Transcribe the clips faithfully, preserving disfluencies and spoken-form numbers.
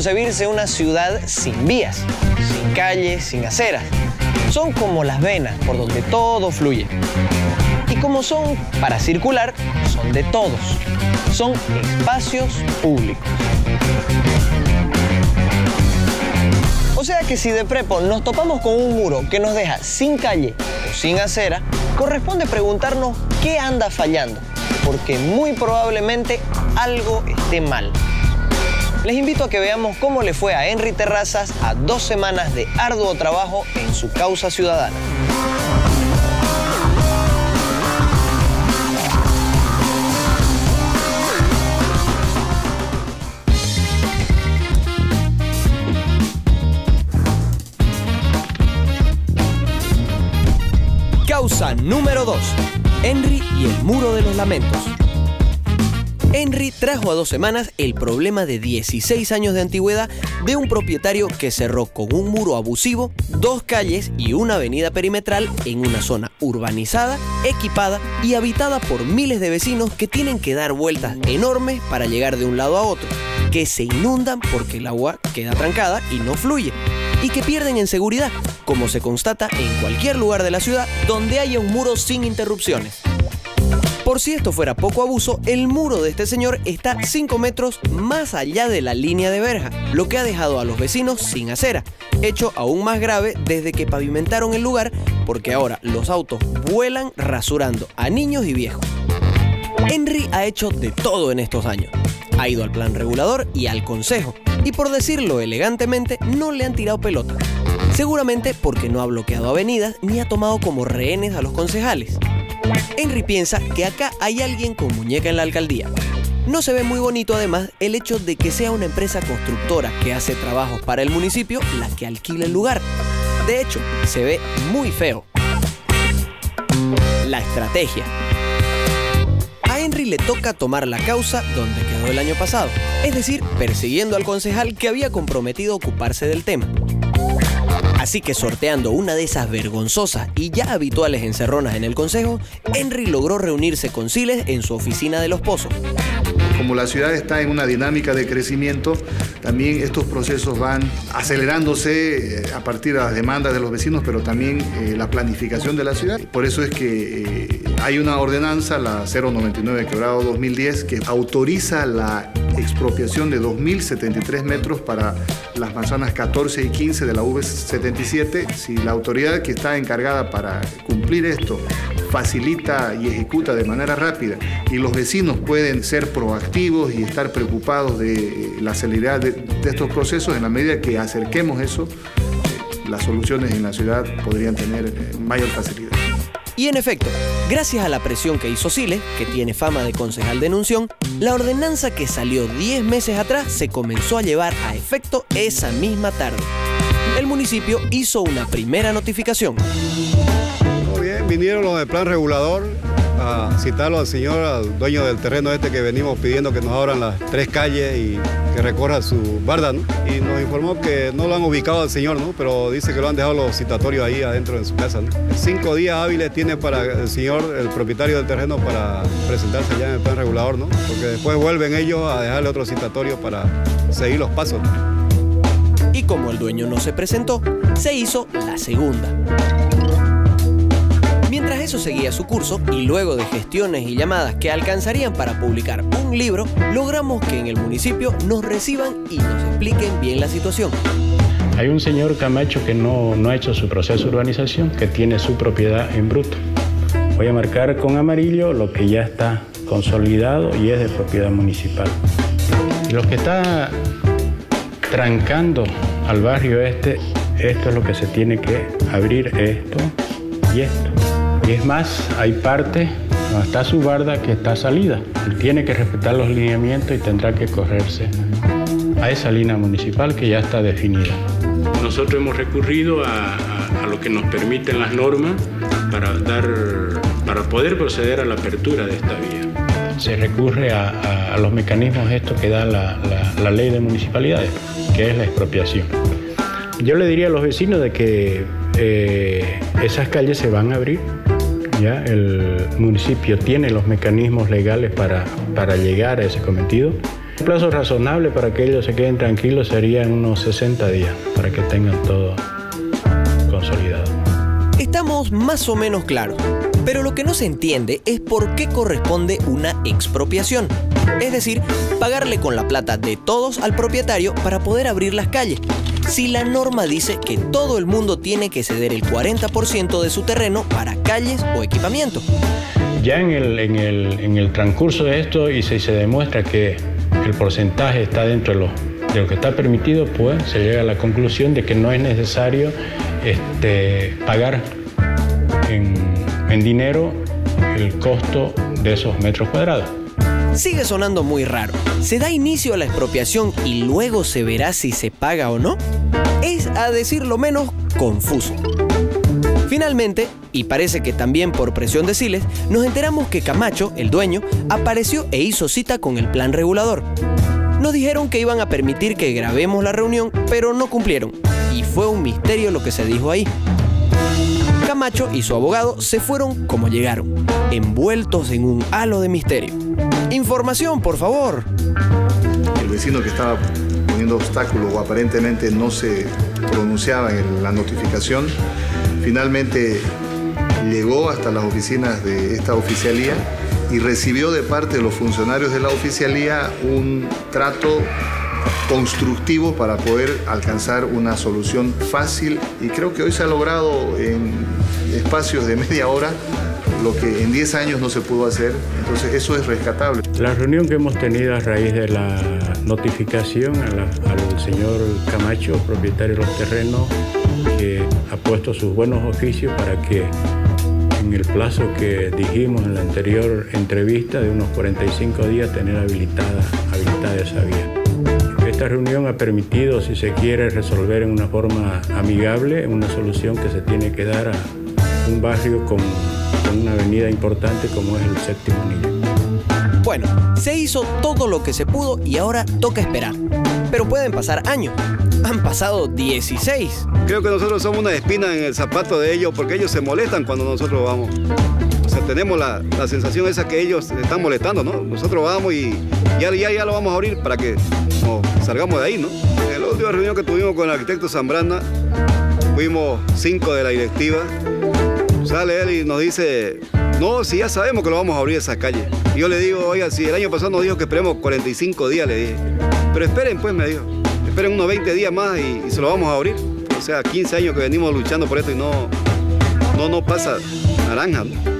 concebirse una ciudad sin vías, sin calles, sin aceras. Son como las venas por donde todo fluye. Y como son para circular, son de todos. Son espacios públicos. O sea que si de prepo nos topamos con un muro que nos deja sin calle o sin acera, corresponde preguntarnos qué anda fallando, porque muy probablemente algo esté mal. Les invito a que veamos cómo le fue a Henry Terrazas a dos semanas de arduo trabajo en su causa ciudadana. Causa número dos. Henry y el muro de los lamentos. Henry trajo a dos semanas el problema de dieciséis años de antigüedad de un propietario que cerró con un muro abusivo, dos calles y una avenida perimetral en una zona urbanizada, equipada y habitada por miles de vecinos que tienen que dar vueltas enormes para llegar de un lado a otro, que se inundan porque el agua queda trancada y no fluye, y que pierden en seguridad, como se constata en cualquier lugar de la ciudad donde haya un muro sin interrupciones. Por si esto fuera poco abuso, el muro de este señor está cinco metros más allá de la línea de verja, lo que ha dejado a los vecinos sin acera, hecho aún más grave desde que pavimentaron el lugar, porque ahora los autos vuelan rasurando a niños y viejos. Henry ha hecho de todo en estos años. Ha ido al plan regulador y al consejo, y por decirlo elegantemente, no le han tirado pelota. Seguramente porque no ha bloqueado avenidas ni ha tomado como rehenes a los concejales. Henry piensa que acá hay alguien con muñeca en la alcaldía. No se ve muy bonito además el hecho de que sea una empresa constructora que hace trabajos para el municipio la que alquila el lugar. De hecho, se ve muy feo. La estrategia. A Henry le toca tomar la causa donde quedó el año pasado, es decir, persiguiendo al concejal que había comprometido ocuparse del tema. Así que sorteando una de esas vergonzosas y ya habituales encerronas en el consejo, Henry logró reunirse con Siles en su oficina de Los Pozos. Como la ciudad está en una dinámica de crecimiento, también estos procesos van acelerándose a partir de las demandas de los vecinos, pero también eh, la planificación de la ciudad. Por eso es que eh, hay una ordenanza, la cero noventa y nueve quebrado dos mil diez, que autoriza la expropiación de dos mil setenta y tres metros para las manzanas catorce y quince de la U V setenta y siete. Si la autoridad que está encargada para cumplir esto facilita y ejecuta de manera rápida y los vecinos pueden ser proactivos y estar preocupados de la celeridad de, de estos procesos, en la medida que acerquemos eso, eh, las soluciones en la ciudad podrían tener eh, mayor facilidad. Y en efecto, gracias a la presión que hizo Siles, que tiene fama de concejal denunción, la ordenanza que salió diez meses atrás se comenzó a llevar a efecto esa misma tarde. El municipio hizo una primera notificación. Muy bien, vinieron los del plan regulador a citarlo al señor, al dueño del terreno este que venimos pidiendo que nos abran las tres calles y que recorra su barda, ¿no? Y nos informó que no lo han ubicado al señor, ¿no? Pero dice que lo han dejado los citatorios ahí adentro de su casa, ¿no? Cinco días hábiles tiene para el señor, el propietario del terreno, para presentarse ya en el plan regulador, ¿no? Porque después vuelven ellos a dejarle otro citatorio para seguir los pasos, ¿no? Y como el dueño no se presentó, se hizo la segunda. Mientras eso seguía su curso, y luego de gestiones y llamadas que alcanzarían para publicar un libro, logramos que en el municipio nos reciban y nos expliquen bien la situación. Hay un señor Camacho que no, no ha hecho su proceso de urbanización, que tiene su propiedad en bruto. Voy a marcar con amarillo lo que ya está consolidado y es de propiedad municipal. Y los que está trancando al barrio este, esto es lo que se tiene que abrir, esto y esto. Y es más, hay parte donde está su barda que está salida. Él tiene que respetar los lineamientos y tendrá que correrse a esa línea municipal que ya está definida. Nosotros hemos recurrido a, a, a lo que nos permiten las normas para, dar, para poder proceder a la apertura de esta vía. Se recurre a, a, a los mecanismos estos que da la, la, la ley de municipalidades, que es la expropiación. Yo le diría a los vecinos de que eh, esas calles se van a abrir. Ya el municipio tiene los mecanismos legales para, para llegar a ese cometido Un plazo razonable para que ellos se queden tranquilos serían unos sesenta días, para que tengan todo consolidado. Estamos más o menos claros, pero lo que no se entiende es por qué corresponde una expropiación. Es decir, pagarle con la plata de todos al propietario para poder abrir las calles, si la norma dice que todo el mundo tiene que ceder el cuarenta por ciento de su terreno para calles o equipamiento. Ya en el, en el, en el transcurso de esto, y si se demuestra que el porcentaje está dentro de lo, de lo que está permitido, pues se llega a la conclusión de que no es necesario este, pagar en, en dinero el costo de esos metros cuadrados. Sigue sonando muy raro. ¿Se da inicio a la expropiación y luego se verá si se paga o no? Es, a decir lo menos, confuso. Finalmente, y parece que también por presión de Siles, nos enteramos que Camacho, el dueño, apareció e hizo cita con el plan regulador. Nos dijeron que iban a permitir que grabemos la reunión, pero no cumplieron. Y fue un misterio lo que se dijo ahí. Camacho y su abogado se fueron como llegaron, envueltos en un halo de misterio. Información, por favor. El vecino que estaba poniendo obstáculos o aparentemente no se pronunciaba en la notificación, finalmente llegó hasta las oficinas de esta oficialía y recibió de parte de los funcionarios de la oficialía un trato constructivo para poder alcanzar una solución fácil, y creo que hoy se ha logrado en espacios de media hora lo que en diez años no se pudo hacer. Entonces eso es rescatable. La reunión que hemos tenido a raíz de la notificación a la, al señor Camacho, propietario de los terrenos, que ha puesto sus buenos oficios para que en el plazo que dijimos en la anterior entrevista de unos cuarenta y cinco días tener habilitada, habilitada esa vía. Esta reunión ha permitido, si se quiere, resolver en una forma amigable una solución que se tiene que dar a un barrio con, con una avenida importante como es el Séptimo Anillo. Bueno, se hizo todo lo que se pudo y ahora toca esperar. Pero pueden pasar años. Han pasado dieciséis. Creo que nosotros somos una espina en el zapato de ellos porque ellos se molestan cuando nosotros vamos. O sea, tenemos la, la sensación esa que ellos se están molestando, ¿no? Nosotros vamos y ya, ya, ya lo vamos a abrir para que no, salgamos de ahí, ¿no? En la última reunión que tuvimos con el arquitecto Zambrana, fuimos cinco de la directiva, sale él y nos dice, no, si ya sabemos que lo vamos a abrir esa calle. Y yo le digo, oiga, si el año pasado nos dijo que esperemos cuarenta y cinco días, le dije, pero esperen pues, me dijo, esperen unos veinte días más y, y se lo vamos a abrir. O sea, quince años que venimos luchando por esto y no, no, no pasa naranja, ¿no?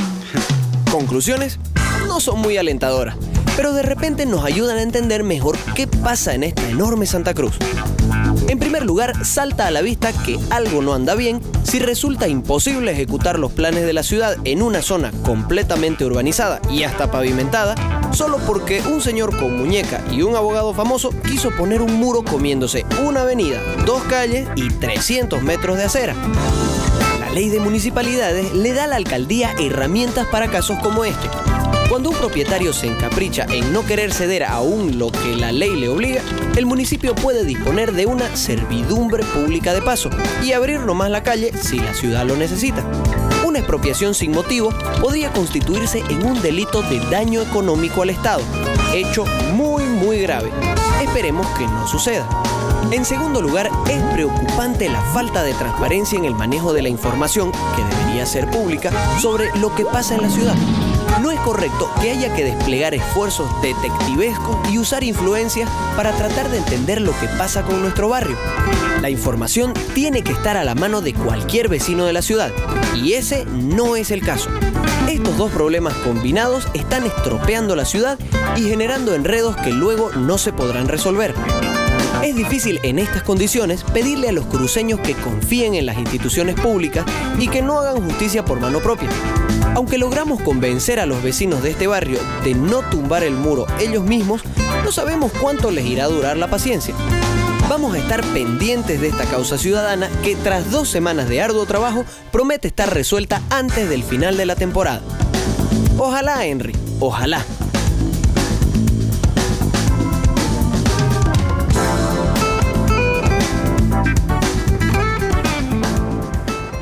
Conclusiones no son muy alentadoras, pero de repente nos ayudan a entender mejor qué pasa en esta enorme Santa Cruz. En primer lugar, salta a la vista que algo no anda bien si resulta imposible ejecutar los planes de la ciudad en una zona completamente urbanizada y hasta pavimentada, solo porque un señor con muñeca y un abogado famoso quiso poner un muro comiéndose una avenida, dos calles y trescientos metros de acera. La ley de municipalidades le da a la alcaldía herramientas para casos como este. Cuando un propietario se encapricha en no querer ceder aún lo que la ley le obliga, el municipio puede disponer de una servidumbre pública de paso y abrir nomás la calle si la ciudad lo necesita. Una expropiación sin motivo podría constituirse en un delito de daño económico al Estado, hecho muy muy grave. Esperemos que no suceda. En segundo lugar, es preocupante la falta de transparencia en el manejo de la información, que debería ser pública, sobre lo que pasa en la ciudad. No es correcto que haya que desplegar esfuerzos detectivescos y usar influencias para tratar de entender lo que pasa con nuestro barrio. La información tiene que estar a la mano de cualquier vecino de la ciudad, y ese no es el caso. Estos dos problemas combinados están estropeando la ciudad y generando enredos que luego no se podrán resolver. Es difícil en estas condiciones pedirle a los cruceños que confíen en las instituciones públicas y que no hagan justicia por mano propia. Aunque logramos convencer a los vecinos de este barrio de no tumbar el muro ellos mismos, no sabemos cuánto les irá a durar la paciencia. Vamos a estar pendientes de esta causa ciudadana que, tras dos semanas de arduo trabajo, promete estar resuelta antes del final de la temporada. Ojalá, Henry, ojalá.